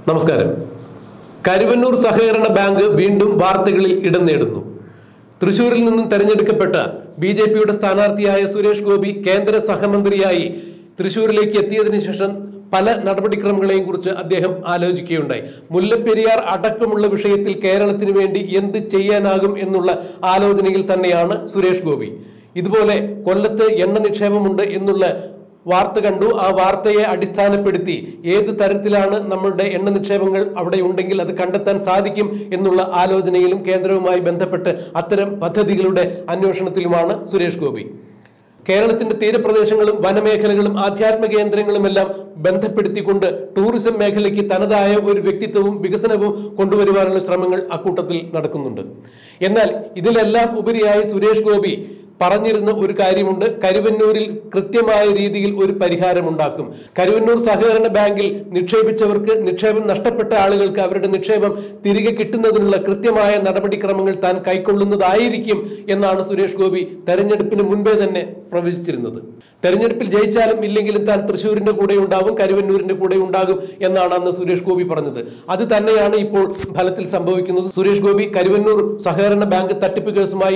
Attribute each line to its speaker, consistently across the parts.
Speaker 1: നമസ്കാരം. കരുവന്നൂർ സഹകരണ ബാങ്ക് വീണ്ടും വാർത്തകളിൽ ഇടം നേടുന്നു. തൃശൂരിൽ നിന്നും തെരഞ്ഞെടുക്കപ്പെട്ട ബിജെപിയുടെ സ്ഥാനാർത്ഥിയായ സുരേഷ് ഗോപി കേന്ദ്ര സഹമന്ത്രിയായി തൃശൂരിലേക്ക് എത്തിയതിനു ശേഷം പല നടപടിക്രമങ്ങളെയും കുറിച്ച് അദ്ദേഹം ആലോചിക്കുകയുണ്ടായി. മുല്ലപ്പെരിയാർ അടക്കമുള്ള വിഷയത്തിൽ കേരളത്തിന് വേണ്ടി എന്ത് ചെയ്യാനാകും എന്നുള്ള ആലോചനയിൽ തന്നെയാണ് സുരേഷ് ഗോപി. ഇതുപോലെ കൊല്ലത്ത് എണ്ണ നിക്ഷേപമുണ്ട് എന്നുള്ള വാർത്ത കണ്ടു. ആ വാർത്തയെ അടിസ്ഥാനപ്പെടുത്തി ഏത് തരത്തിലാണ് നമ്മളുടെ എണ്ണ നിക്ഷേപങ്ങൾ അവിടെ ഉണ്ടെങ്കിൽ അത് കണ്ടെത്താൻ സാധിക്കും എന്നുള്ള ആലോചനയിലും കേന്ദ്രവുമായി ബന്ധപ്പെട്ട് അത്തരം പദ്ധതികളുടെ അന്വേഷണത്തിലുമാണ് സുരേഷ് ഗോപി. കേരളത്തിന്റെ തീരപ്രദേശങ്ങളും വനമേഖലകളും ആധ്യാത്മ കേന്ദ്രങ്ങളുമെല്ലാം ബന്ധപ്പെടുത്തിക്കൊണ്ട് ടൂറിസം മേഖലയ്ക്ക് തനതായ ഒരു വ്യക്തിത്വവും വികസനവും കൊണ്ടുവരുവാനുള്ള ശ്രമങ്ങൾ അക്കൂട്ടത്തിൽ നടക്കുന്നുണ്ട്. എന്നാൽ ഇതിലെല്ലാം ഉപരിയായി സുരേഷ് ഗോപി പറഞ്ഞിരുന്ന ഒരു കാര്യമുണ്ട്. കരുവന്നൂരിൽ കൃത്യമായ രീതിയിൽ ഒരു പരിഹാരം ഉണ്ടാക്കും. കരുവന്നൂർ സഹകരണ ബാങ്കിൽ നിക്ഷേപിച്ചവർക്ക്, നിക്ഷേപം നഷ്ടപ്പെട്ട ആളുകൾക്ക് അവരുടെ നിക്ഷേപം തിരികെ കിട്ടുന്നതിനുള്ള കൃത്യമായ നടപടിക്രമങ്ങൾ താൻ കൈക്കൊള്ളുന്നതായിരിക്കും എന്നാണ് സുരേഷ് ഗോപി തെരഞ്ഞെടുപ്പിന് മുൻപേ തന്നെ പ്രവചിച്ചിരുന്നത്. തെരഞ്ഞെടുപ്പിൽ ജയിച്ചാലും ഇല്ലെങ്കിലും താൻ തൃശ്ശൂരിന്റെ കൂടെ ഉണ്ടാകും, കരുവന്നൂരിന്റെ കൂടെ ഉണ്ടാകും എന്നാണ് അന്ന് സുരേഷ് ഗോപി പറഞ്ഞത്. അത് തന്നെയാണ് ഇപ്പോൾ ഫലത്തിൽ സംഭവിക്കുന്നത്. സുരേഷ് ഗോപി കരുവന്നൂർ സഹകരണ ബാങ്ക് തട്ടിപ്പ്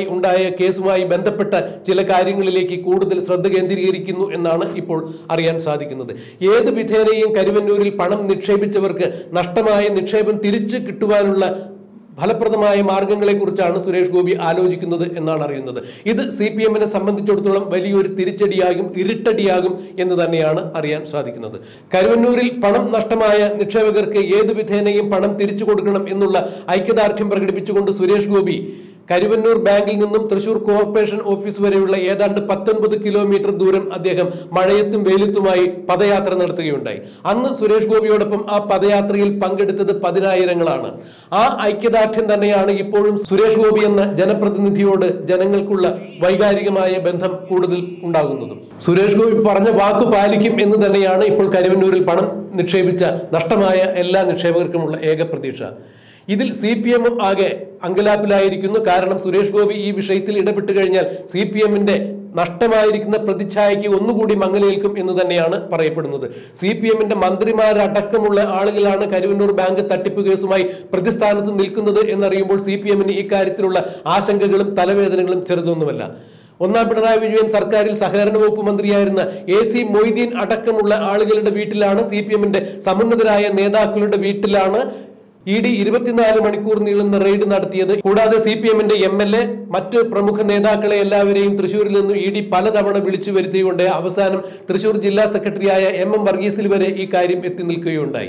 Speaker 1: കേസുമായി ബന്ധപ്പെട്ട ചില കാര്യങ്ങളിലേക്ക് കൂടുതൽ ശ്രദ്ധ കേന്ദ്രീകരിക്കുന്നു എന്നാണ് ഇപ്പോൾ അറിയാൻ സാധിക്കുന്നത്. ഏത് വിധേനയും കരുവന്നൂരിൽ പണം നിക്ഷേപിച്ചവർക്ക് നഷ്ടമായ നിക്ഷേപം തിരിച്ചു കിട്ടുവാനുള്ള ഫലപ്രദമായ മാർഗങ്ങളെ കുറിച്ചാണ് സുരേഷ് ഗോപി ആലോചിക്കുന്നത് എന്നാണ് അറിയുന്നത്. ഇത് CPM-നെ സംബന്ധിച്ചിടത്തോളം വലിയൊരു തിരിച്ചടിയാകും, ഇരുട്ടടിയാകും എന്ന് തന്നെയാണ് അറിയാൻ സാധിക്കുന്നത്. കരുവന്നൂരിൽ പണം നഷ്ടമായ നിക്ഷേപകർക്ക് ഏത് വിധേനയും പണം തിരിച്ചു കൊടുക്കണം എന്നുള്ള ഐക്യദാർഢ്യം പ്രകടിപ്പിച്ചുകൊണ്ട് സുരേഷ് ഗോപി കരുവന്നൂർ ബാങ്കിൽ നിന്നും തൃശൂർ കോർപ്പറേഷൻ ഓഫീസ് വരെയുള്ള ഏതാണ്ട് 19 കിലോമീറ്റർ ദൂരം അദ്ദേഹം മഴയത്തും വെയിലത്തുമായി പദയാത്ര നടത്തുകയുണ്ടായി. അന്ന് സുരേഷ് ഗോപിയോടൊപ്പം ആ പദയാത്രയിൽ പങ്കെടുത്തത് 10,000-ങ്ങളാണ്. ആ ഐക്യദാർഢ്യം തന്നെയാണ് ഇപ്പോഴും സുരേഷ് ഗോപി എന്ന ജനപ്രതിനിധിയോട് ജനങ്ങൾക്കുള്ള വൈകാരികമായ ബന്ധം കൂടുതൽ ഉണ്ടാകുന്നതും. സുരേഷ് ഗോപി പറഞ്ഞ വാക്ക് പാലിക്കും എന്ന് തന്നെയാണ് ഇപ്പോൾ കരുവന്നൂരിൽ പണം നിക്ഷേപിച്ച നഷ്ടമായ എല്ലാ നിക്ഷേപകർക്കുമുള്ള ഏക പ്രതീക്ഷ. ഇതിൽ CPM-ഉം ആകെ അങ്കലാപ്പിലായിരിക്കുന്നു. കാരണം സുരേഷ് ഗോപി ഈ വിഷയത്തിൽ ഇടപെട്ട് കഴിഞ്ഞാൽ CPM-ന്റെ നഷ്ടമായിരിക്കുന്ന പ്രതിച്ഛായയ്ക്ക് ഒന്നുകൂടി മങ്ങലേൽക്കും എന്ന് തന്നെയാണ് പറയപ്പെടുന്നത്. CPM-ന്റെ മന്ത്രിമാരടക്കമുള്ള ആളുകളാണ് കരുവന്നൂർ ബാങ്ക് തട്ടിപ്പ് കേസുമായി പ്രതിസ്ഥാനത്ത് നിൽക്കുന്നത് എന്നറിയുമ്പോൾ CPM-ന് ഇക്കാര്യത്തിലുള്ള ആശങ്കകളും തലവേദനകളും ചെറുതൊന്നുമല്ല. ഒന്നാം പിണറായി വിജയൻ സർക്കാരിൽ സഹകരണ വകുപ്പ് മന്ത്രിയായിരുന്ന AC മൊയ്തീൻ അടക്കമുള്ള ആളുകളുടെ വീട്ടിലാണ്, CPM-ന്റെ സമുന്നതരായ നേതാക്കളുടെ വീട്ടിലാണ് ED 24 മണിക്കൂർ നീളുന്ന റെയ്ഡ് നടത്തിയത്. കൂടാതെ CPM-ന്റെ MLA, മറ്റ് പ്രമുഖ നേതാക്കളെ എല്ലാവരെയും തൃശ്ശൂരിൽ നിന്നും ED പലതവണ വിളിച്ചു വരുത്തിയുകൊണ്ട് അവസാനം തൃശ്ശൂർ ജില്ലാ സെക്രട്ടറിയായ MM വർഗീസിൽ വരെ ഈ കാര്യം എത്തി നിൽക്കുകയുണ്ടായി.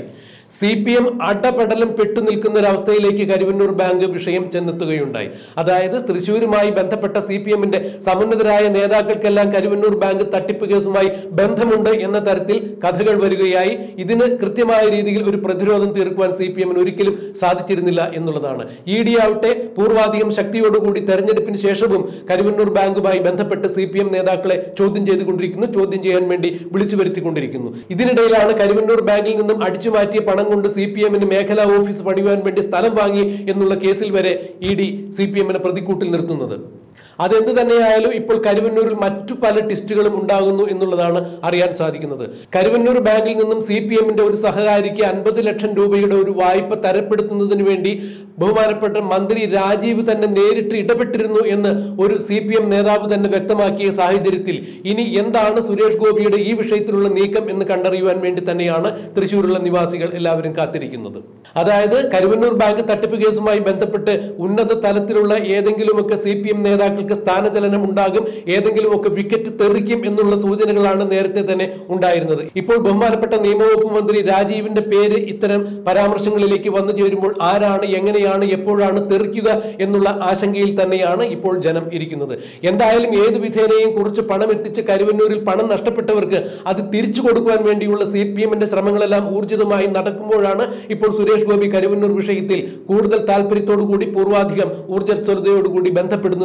Speaker 1: CPM അടപടലം പെട്ടു നിൽക്കുന്ന ഒരവസ്ഥയിലേക്ക് കരുവന്നൂർ ബാങ്ക് വിഷയം ചെന്നെത്തുകയുണ്ടായി. അതായത് തൃശ്ശൂരുമായി ബന്ധപ്പെട്ട CPM-ന്റെ സമുന്നതരായ നേതാക്കൾക്കെല്ലാം കരുവന്നൂർ ബാങ്ക് തട്ടിപ്പ് കേസുമായി ബന്ധമുണ്ട് എന്ന തരത്തിൽ കഥകൾ വരികയായി. ഇതിന് കൃത്യമായ രീതിയിൽ ഒരു പ്രതിരോധം തീർക്കുവാൻ CPM-ന് ഒരിക്കലും സാധിച്ചിരുന്നില്ല എന്നുള്ളതാണ്. ED ആവട്ടെ പൂർവാധികം ശക്തിയോടുകൂടി തെരഞ്ഞെടുപ്പിന് ശേഷവും കരുവന്നൂർ ബാങ്കുമായി ബന്ധപ്പെട്ട് CPM നേതാക്കളെ ചോദ്യം ചെയ്തുകൊണ്ടിരിക്കുന്നു, ചോദ്യം ചെയ്യാൻ വേണ്ടി വിളിച്ചു വരുത്തിക്കൊണ്ടിരിക്കുന്നു. ഇതിനിടയിലാണ് കരുവന്നൂർ ബാങ്കിൽ നിന്നും അടിച്ചുമാറ്റിയ പണം കൊണ്ട് CPM-ന് മേഖലാ ഓഫീസ് പണിയുവാൻ വേണ്ടി സ്ഥലം വാങ്ങി എന്നുള്ള കേസിൽ വരെ ED CPM-നെ പ്രതിക്കൂട്ടിൽ നിർത്തുന്നത്. അതെന്ത് തന്നെയായാലും ഇപ്പോൾ കരുവന്നൂരിൽ മറ്റു പല ടിസ്റ്റുകളും ഉണ്ടാകുന്നു എന്നുള്ളതാണ് അറിയാൻ സാധിക്കുന്നത്. കരുവന്നൂർ ബാങ്കിൽ നിന്നും CPM-ന്റെ ഒരു സഹകാരിക്ക് 50 ലക്ഷം രൂപയുടെ ഒരു വായ്പ തരപ്പെടുത്തുന്നതിന് വേണ്ടി ബഹുമാനപ്പെട്ട മന്ത്രി രാജീവ് തന്നെ നേരിട്ട് ഇടപെട്ടിരുന്നു എന്ന് ഒരു CPM നേതാവ് തന്നെ വ്യക്തമാക്കിയ സാഹചര്യത്തിൽ ഇനി എന്താണ് സുരേഷ് ഗോപിയുടെ ഈ വിഷയത്തിലുള്ള നീക്കം എന്ന് കണ്ടറിയുവാൻ വേണ്ടി തന്നെയാണ് തൃശ്ശൂരുള്ള നിവാസികൾ എല്ലാവരും കാത്തിരിക്കുന്നത്. അതായത് കരുവന്നൂർ ബാങ്ക് തട്ടിപ്പ് കേസുമായി ബന്ധപ്പെട്ട് ഉന്നത തലത്തിലുള്ള ഏതെങ്കിലുമൊക്കെ CPM നേതാക്കൾ സ്ഥാനചലനം ഉണ്ടാകും, ഏതെങ്കിലുമൊക്കെ വിക്കറ്റ് തെറിക്കും എന്നുള്ള സൂചനകളാണ് നേരത്തെ തന്നെ ഉണ്ടായിരുന്നത്. ഇപ്പോൾ ബഹുമാനപ്പെട്ട നിയമവകുപ്പ് മന്ത്രി രാജീവിന്റെ പേര് ഇത്തരം പരാമർശങ്ങളിലേക്ക് വന്നു ചേരുമ്പോൾ ആരാണ്, എങ്ങനെയാണ്, എപ്പോഴാണ് തെറിക്കുക എന്നുള്ള ആശങ്കയിൽ തന്നെയാണ് ഇപ്പോൾ ജനം ഇരിക്കുന്നത്. എന്തായാലും ഏത് വിധേനയും കുറച്ച് പണം എത്തിച്ച് കരുവന്നൂരിൽ പണം നഷ്ടപ്പെട്ടവർക്ക് അത് തിരിച്ചു കൊടുക്കുവാൻ വേണ്ടിയുള്ള CPM-ന്റെ ശ്രമങ്ങളെല്ലാം ഊർജിതമായി നടക്കുമ്പോഴാണ് ഇപ്പോൾ സുരേഷ് ഗോപി കരുവന്നൂർ വിഷയത്തിൽ കൂടുതൽ താല്പര്യത്തോടുകൂടി പൂർവാധികം ഊർജ്ജസ്വലതയോടുകൂടി ബന്ധപ്പെടുന്നത്, ഇറങ്ങി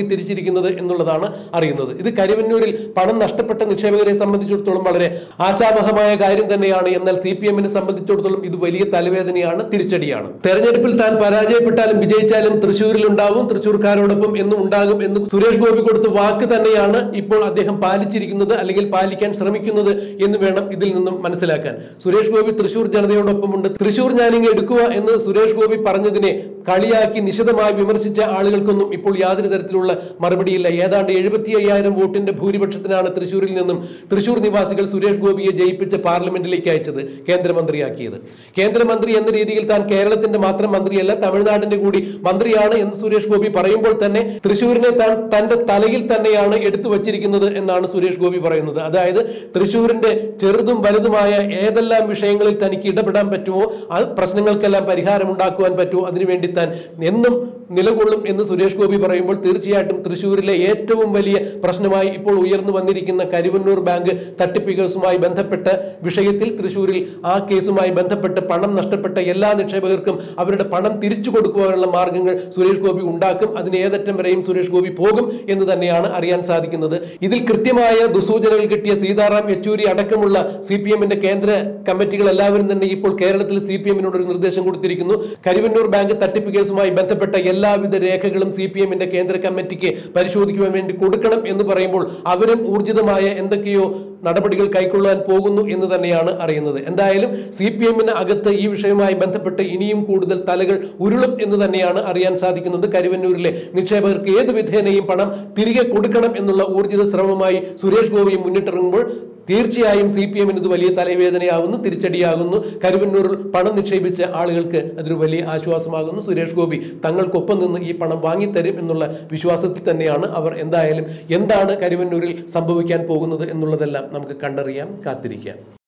Speaker 1: തിരിച്ചിരിക്കുന്നത് എന്നുള്ളതാണ് അറിയുന്നത്. ഇത് കരുവന്നൂരിൽ പണം നഷ്ടപ്പെട്ട നിക്ഷേപകരെ സംബന്ധിച്ചിടത്തോളം വളരെ ആശാവഹമായ കാര്യം തന്നെയാണ്. എന്നാൽ CPM-നെ സംബന്ധിച്ചിടത്തോളം ഇത് വലിയ തലവേദനയാണ്, തിരിച്ചടിയാണ്. തെരഞ്ഞെടുപ്പിൽ താൻ പരാജയപ്പെട്ടാലും വിജയിച്ചാലും തൃശ്ശൂരിൽ ഉണ്ടാവും, തൃശ്ശൂർക്കാരോടൊപ്പം എന്നും ഉണ്ടാകും എന്ന് സുരേഷ് ഗോപി കൊടുത്ത വാക്ക് തന്നെയാണ് ഇപ്പോൾ അദ്ദേഹം പാലിച്ചിരിക്കുന്നത്, അല്ലെങ്കിൽ പാലിക്കാൻ ശ്രമിക്കുന്നത് എന്ന് വേണം ഇതിൽ നിന്നും മനസ്സിലാക്കാൻ. സുരേഷ് ഗോപി തൃശ്ശൂർ ജനതയോടൊപ്പമുണ്ട്. തൃശ്ശൂർ ഞാനിങ്ങ് എടുക്കുക എന്ന് സുരേഷ് ഗോപി പറഞ്ഞതിനെ കളിയാക്കി നിശിതമായി വിമർശിച്ച ആളുകൾക്കൊന്നും ഇപ്പോൾ യാതൊരു തരത്തിലുള്ള മറുപടിയില്ല. ഏതാണ്ട് 75,000 വോട്ടിന്റെ ഭൂരിപക്ഷത്തിനാണ് തൃശ്ശൂരിൽ നിന്നും തൃശ്ശൂർ നിവാസികൾ സുരേഷ് ഗോപിയെ ജയിപ്പിച്ച് പാർലമെന്റിലേക്ക് അയച്ചത്, കേന്ദ്രമന്ത്രിയാക്കിയത്. കേന്ദ്രമന്ത്രി എന്ന രീതിയിൽ താൻ കേരളത്തിന്റെ മാത്രം മന്ത്രിയല്ല, തമിഴ്നാടിന്റെ കൂടി മന്ത്രിയാണ് എന്ന് സുരേഷ് ഗോപി പറയുമ്പോൾ തന്നെ തൃശ്ശൂരിനെ താൻ തന്റെ തലയിൽ തന്നെയാണ് എടുത്തു വച്ചിരിക്കുന്നത് എന്നാണ് സുരേഷ് ഗോപി പറയുന്നത്. അതായത് തൃശ്ശൂരിന്റെ ചെറുതും വലുതുമായ ഏതെല്ലാം വിഷയങ്ങളിൽ തനിക്ക് ഇടപെടാൻ പറ്റുമോ, ആ പ്രശ്നങ്ങൾക്കെല്ലാം പരിഹാരം ഉണ്ടാക്കുവാൻ പറ്റുമോ, അതിനുവേണ്ടി താൻ എന്നും നിലകൊള്ളും എന്ന് സുരേഷ് ഗോപി പറയുമ്പോൾ തീർച്ചയായിട്ടും തൃശ്ശൂരിലെ ഏറ്റവും വലിയ പ്രശ്നമായി ഇപ്പോൾ ഉയർന്നു വന്നിരിക്കുന്ന കരുവന്നൂർ ബാങ്ക് തട്ടിപ്പ് കേസുമായി ബന്ധപ്പെട്ട വിഷയത്തിൽ തൃശ്ശൂരിൽ ആ കേസുമായി ബന്ധപ്പെട്ട് പണം നഷ്ടപ്പെട്ട എല്ലാ നിക്ഷേപകർക്കും അവരുടെ പണം തിരിച്ചു കൊടുക്കുവാനുള്ള മാർഗങ്ങൾ സുരേഷ് ഗോപി ഉണ്ടാക്കും. അതിന് ഏതറ്റം വരെയും സുരേഷ് ഗോപി പോകും എന്ന് തന്നെയാണ് അറിയാൻ സാധിക്കുന്നത്. ഇതിൽ കൃത്യമായ ദുസൂചനകൾ കിട്ടിയ സീതാറാം യെച്ചൂരി അടക്കമുള്ള CPM-ന്റെ കേന്ദ്ര കമ്മിറ്റികൾ എല്ലാവരും തന്നെ ഇപ്പോൾ കേരളത്തിൽ CPM-നോട് ഒരു നിർദ്ദേശം കൊടുത്തിരിക്കുന്നു. കരുവന്നൂർ ബാങ്ക് തട്ടിപ്പ് കേസുമായി ബന്ധപ്പെട്ട എല്ലാവിധ രേഖകളും CPM-ന്റെ കേന്ദ്ര കമ്മിറ്റിക്ക് പരിശോധിക്കുവാൻ വേണ്ടി കൊടുക്കണം എന്ന് പറയുമ്പോൾ അവരും ഊർജിതമായ എന്തൊക്കെയോ നടപടികൾ കൈക്കൊള്ളാൻ പോകുന്നു എന്ന് തന്നെയാണ് അറിയുന്നത്. എന്തായാലും CPM-ന് അകത്ത് ഈ വിഷയവുമായി ബന്ധപ്പെട്ട് ഇനിയും കൂടുതൽ തലകൾ ഉരുളും എന്ന് തന്നെയാണ് അറിയാൻ സാധിക്കുന്നത്. കരുവന്നൂരിലെ നിക്ഷേപകർക്ക് ഏത് വിധേനയും പണം തിരികെ കൊടുക്കണം എന്നുള്ള ഊർജിത ശ്രമമായി സുരേഷ് ഗോപി മുന്നിട്ടിറങ്ങുമ്പോൾ തീർച്ചയായും CPM-ന് ഇത് വലിയ തലവേദനയാകുന്നു, തിരിച്ചടിയാകുന്നു. കരുവന്നൂരിൽ പണം നിക്ഷേപിച്ച ആളുകൾക്ക് അതൊരു വലിയ ആശ്വാസമാകുന്നു. സുരേഷ് ഗോപി തങ്ങൾക്കൊപ്പം നിന്ന് ഈ പണം വാങ്ങിത്തരും എന്നുള്ള വിശ്വാസത്തിൽ തന്നെയാണ് അവർ. എന്തായാലും എന്താണ് കരുവന്നൂരിൽ സംഭവിക്കാൻ പോകുന്നത് എന്നുള്ളതെല്ലാം നമുക്ക് കണ്ടറിയാം, കാത്തിരിക്കാം.